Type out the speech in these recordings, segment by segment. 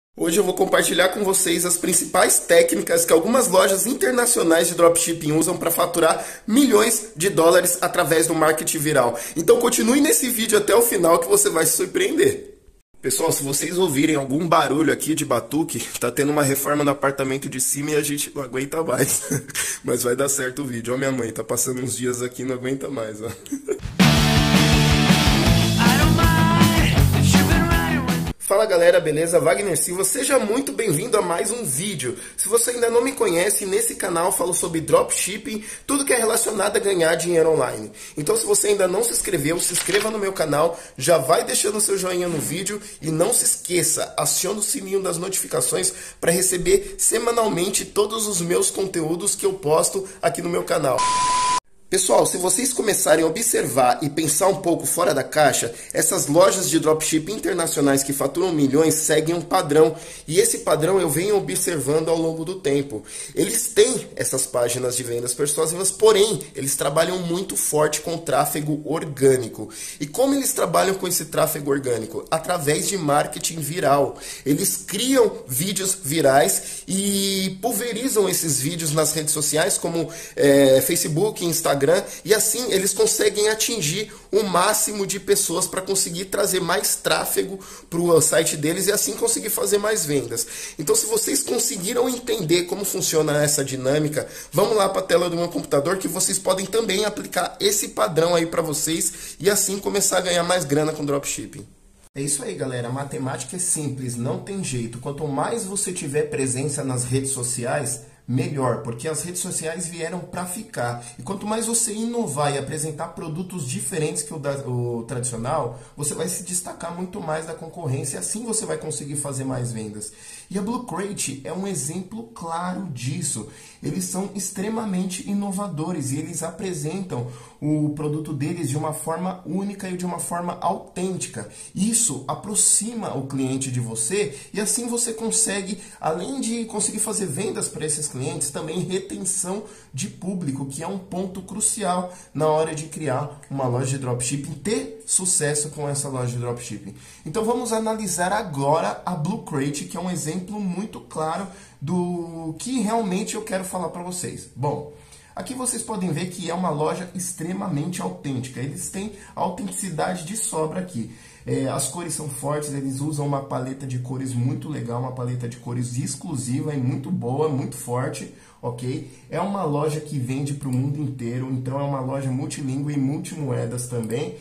Hoje eu vou compartilhar com vocês as principais técnicas que algumas lojas internacionais de dropshipping usam para faturar milhões de dólares através do marketing viral. Então continue nesse vídeo até o final que você vai se surpreender. Pessoal, se vocês ouvirem algum barulho aqui de batuque, tá tendo uma reforma no apartamento de cima e a gente não aguenta mais. Mas vai dar certo o vídeo. Ó, minha mãe tá passando uns dias aqui e não aguenta mais, ó. Fala galera, beleza? Wagner Silva, seja muito bem-vindo a mais um vídeo. Se você ainda não me conhece, nesse canal eu falo sobre dropshipping, tudo que é relacionado a ganhar dinheiro online. Então se você ainda não se inscreveu, se inscreva no meu canal, já vai deixando seu joinha no vídeo e não se esqueça, acione o sininho das notificações para receber semanalmente todos os meus conteúdos que eu posto aqui no meu canal. Pessoal, se vocês começarem a observar e pensar um pouco fora da caixa, essas lojas de dropshipping internacionais que faturam milhões seguem um padrão. E esse padrão eu venho observando ao longo do tempo. Eles têm essas páginas de vendas persuasivas, porém, eles trabalham muito forte com tráfego orgânico. E como eles trabalham com esse tráfego orgânico? Através de marketing viral. Eles criam vídeos virais e pulverizam esses vídeos nas redes sociais, como Facebook, Instagram, e assim eles conseguem atingir o máximo de pessoas para conseguir trazer mais tráfego para o site deles e assim conseguir fazer mais vendas. Então, se vocês conseguiram entender como funciona essa dinâmica, vamos lá para a tela do meu computador que vocês podem também aplicar esse padrão aí para vocês e assim começar a ganhar mais grana com dropshipping. É isso aí, galera. A matemática é simples, não tem jeito. Quanto mais você tiver presença nas redes sociais, melhor, porque as redes sociais vieram para ficar. E quanto mais você inovar e apresentar produtos diferentes que o tradicional, você vai se destacar muito mais da concorrência e assim você vai conseguir fazer mais vendas. E a Blue Crate é um exemplo claro disso. Eles são extremamente inovadores e eles apresentam o produto deles de uma forma única e de uma forma autêntica. Isso aproxima o cliente de você e assim você consegue, além de conseguir fazer vendas para esses clientes, também retenção de público, que é um ponto crucial na hora de criar uma loja de dropshipping, ter sucesso com essa loja de dropshipping. Então vamos analisar agora a Blue Crate, que é um exemplo muito claro do que realmente eu quero falar para vocês. Bom, aqui vocês podem ver que é uma loja extremamente autêntica. Eles têm autenticidade de sobra aqui. As cores são fortes, eles usam uma paleta de cores muito legal, uma paleta de cores exclusiva e muito boa, muito forte, ok? É uma loja que vende para o mundo inteiro, então é uma loja multilíngua e multimoedas também.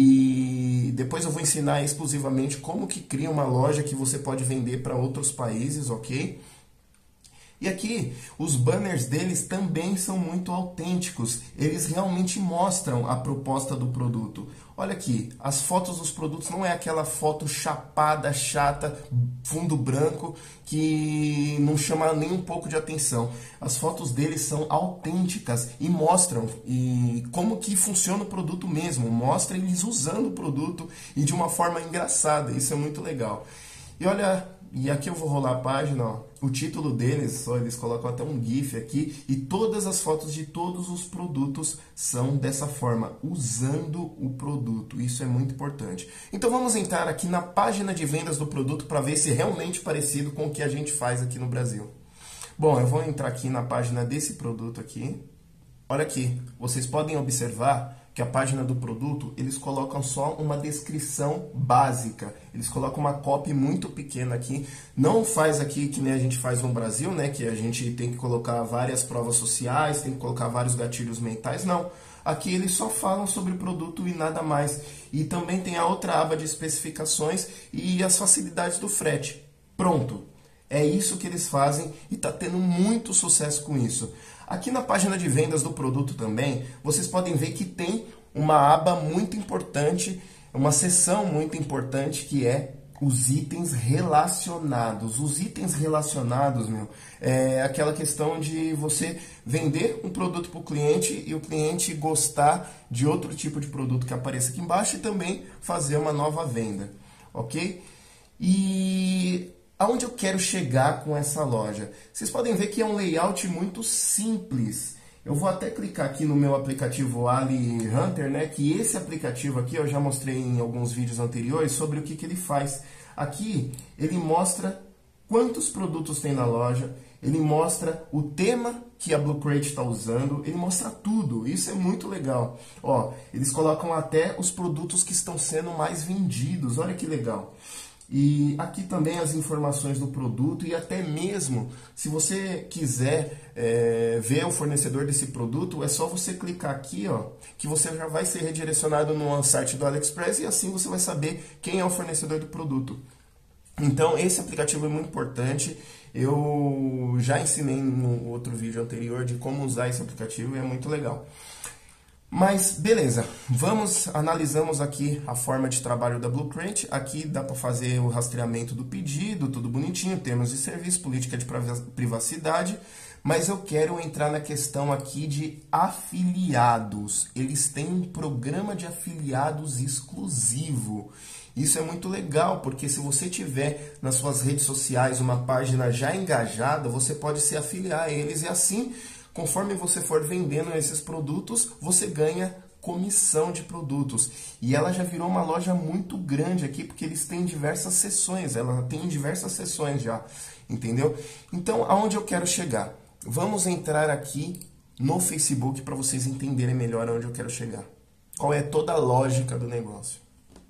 E depois eu vou ensinar exclusivamente como que cria uma loja que você pode vender para outros países, ok? E aqui, os banners deles também são muito autênticos. Eles realmente mostram a proposta do produto. Olha aqui, as fotos dos produtos não é aquela foto chapada, chata, fundo branco, que não chama nem um pouco de atenção. As fotos deles são autênticas e mostram como que funciona o produto mesmo. Mostra eles usando o produto e de uma forma engraçada. Isso é muito legal. E olha, e aqui eu vou rolar a página, ó. O título deles, ó, eles colocam até um GIF aqui, e todas as fotos de todos os produtos são dessa forma, usando o produto. Isso é muito importante. Então vamos entrar aqui na página de vendas do produto para ver se é realmente parecido com o que a gente faz aqui no Brasil. Bom, eu vou entrar aqui na página desse produto aqui. Olha aqui, vocês podem observar que a página do produto, eles colocam só uma descrição básica. Eles colocam uma copy muito pequena aqui. Não faz aqui que nem a gente faz no Brasil, né? Que a gente tem que colocar várias provas sociais, tem que colocar vários gatilhos mentais. Não. Aqui eles só falam sobre o produto e nada mais. E também tem a outra aba de especificações e as facilidades do frete. Pronto. É isso que eles fazem e está tendo muito sucesso com isso. Aqui na página de vendas do produto também, vocês podem ver que tem uma aba muito importante, uma seção muito importante que é os itens relacionados. Os itens relacionados, é aquela questão de você vender um produto para o cliente e o cliente gostar de outro tipo de produto que apareça aqui embaixo e também fazer uma nova venda, ok? E aonde eu quero chegar com essa loja? Vocês podem ver que é um layout muito simples. Eu vou até clicar aqui no meu aplicativo Ali Hunter, né? Que esse aplicativo aqui eu já mostrei em alguns vídeos anteriores sobre o que ele faz. Aqui ele mostra quantos produtos tem na loja, ele mostra o tema que a Blue Crate está usando, ele mostra tudo, isso é muito legal. Ó, eles colocam até os produtos que estão sendo mais vendidos, olha que legal. E aqui também as informações do produto e até mesmo, se você quiser ver o fornecedor desse produto, é só você clicar aqui, ó, que você já vai ser redirecionado no site do AliExpress e assim você vai saber quem é o fornecedor do produto. Então, esse aplicativo é muito importante. Eu já ensinei no outro vídeo anterior de como usar esse aplicativo e é muito legal. Mas, beleza, analisamos aqui a forma de trabalho da Blue Crate. Aqui dá para fazer o rastreamento do pedido, tudo bonitinho, termos de serviço, política de privacidade. Mas eu quero entrar na questão aqui de afiliados. Eles têm um programa de afiliados exclusivo. Isso é muito legal, porque se você tiver nas suas redes sociais uma página já engajada, você pode se afiliar a eles e assim, conforme você for vendendo esses produtos, você ganha comissão de produtos. E ela já virou uma loja muito grande aqui, porque eles têm diversas seções, ela tem diversas seções já, entendeu? Então, aonde eu quero chegar? Vamos entrar aqui no Facebook para vocês entenderem melhor aonde eu quero chegar. Qual é toda a lógica do negócio.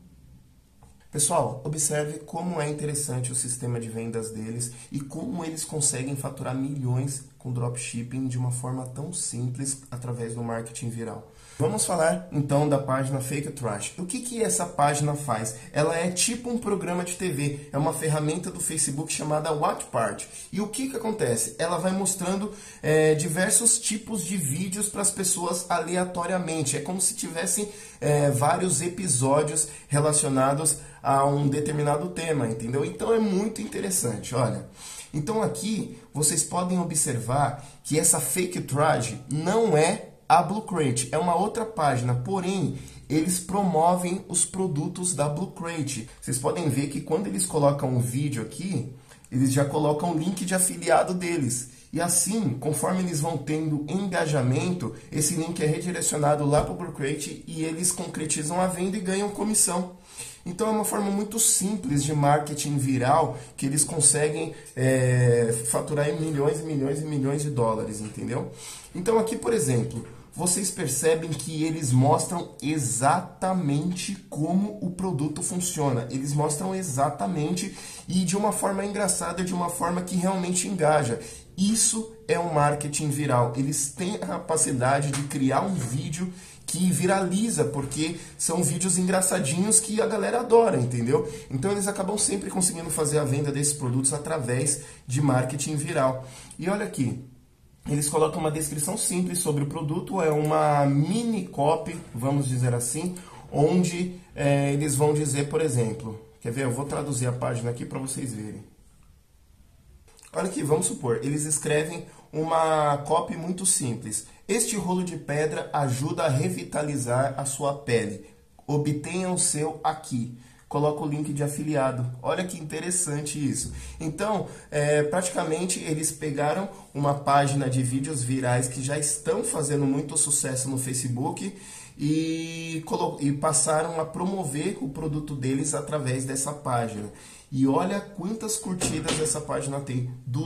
Pessoal, observe como é interessante o sistema de vendas deles e como eles conseguem faturar milhões com dropshipping de uma forma tão simples através do marketing viral. Vamos falar então da página Fake Trash. O que essa página faz? Ela é tipo um programa de TV, é uma ferramenta do Facebook chamada Watch Party. E o que acontece? Ela vai mostrando diversos tipos de vídeos para as pessoas aleatoriamente. É como se tivessem vários episódios relacionados a um determinado tema, entendeu? Então é muito interessante, olha. Então aqui vocês podem observar que essa Fake Trash não é a Blue Crate, é uma outra página, porém eles promovem os produtos da Blue Crate. Vocês podem ver que quando eles colocam um vídeo aqui, eles já colocam o link de afiliado deles. E assim, conforme eles vão tendo engajamento, esse link é redirecionado lá para o Blue Crate e eles concretizam a venda e ganham comissão. Então é uma forma muito simples de marketing viral que eles conseguem faturar em milhões e milhões e milhões de dólares, entendeu? Então aqui, por exemplo, vocês percebem que eles mostram exatamente como o produto funciona. Eles mostram exatamente e de uma forma engraçada, de uma forma que realmente engaja. Isso é um marketing viral. Eles têm a capacidade de criar um vídeo que viraliza, porque são vídeos engraçadinhos que a galera adora, entendeu? Então eles acabam sempre conseguindo fazer a venda desses produtos através de marketing viral. E olha aqui, eles colocam uma descrição simples sobre o produto, é uma mini copy, vamos dizer assim, onde eles vão dizer, por exemplo, quer ver? Eu vou traduzir a página aqui para vocês verem. Olha aqui, vamos supor, eles escrevem uma copy muito simples. Este rolo de pedra ajuda a revitalizar a sua pele. Obtenha o seu aqui. Coloca o link de afiliado. Olha que interessante isso. Então, praticamente eles pegaram uma página de vídeos virais que já estão fazendo muito sucesso no Facebook e passaram a promover o produto deles através dessa página. E olha quantas curtidas essa página tem.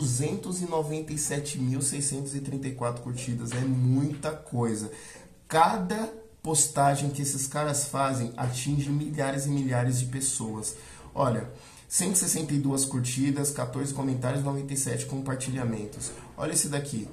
297.634 curtidas. É muita coisa. Cada postagem que esses caras fazem atinge milhares e milhares de pessoas. Olha, 162 curtidas, 14 comentários, 97 compartilhamentos. Olha esse daqui.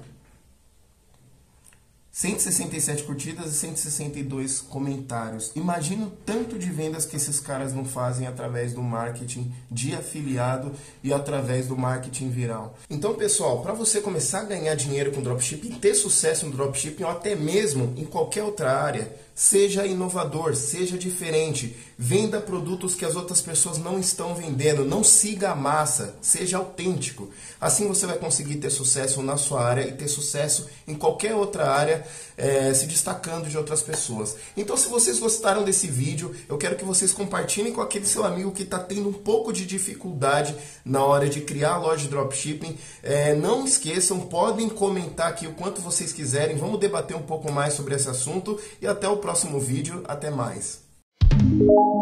167 curtidas e 162 comentários. Imagina o tanto de vendas que esses caras não fazem através do marketing de afiliado e através do marketing viral. Então, pessoal, para você começar a ganhar dinheiro com dropshipping e ter sucesso no dropshipping ou até mesmo em qualquer outra área, seja inovador, seja diferente, venda produtos que as outras pessoas não estão vendendo, não siga a massa, seja autêntico. Assim você vai conseguir ter sucesso na sua área e ter sucesso em qualquer outra área, se destacando de outras pessoas. Então, se vocês gostaram desse vídeo, eu quero que vocês compartilhem com aquele seu amigo que está tendo um pouco de dificuldade na hora de criar a loja de dropshipping. Não esqueçam, podem comentar aqui o quanto vocês quiserem, vamos debater um pouco mais sobre esse assunto e até o próximo vídeo. Até mais!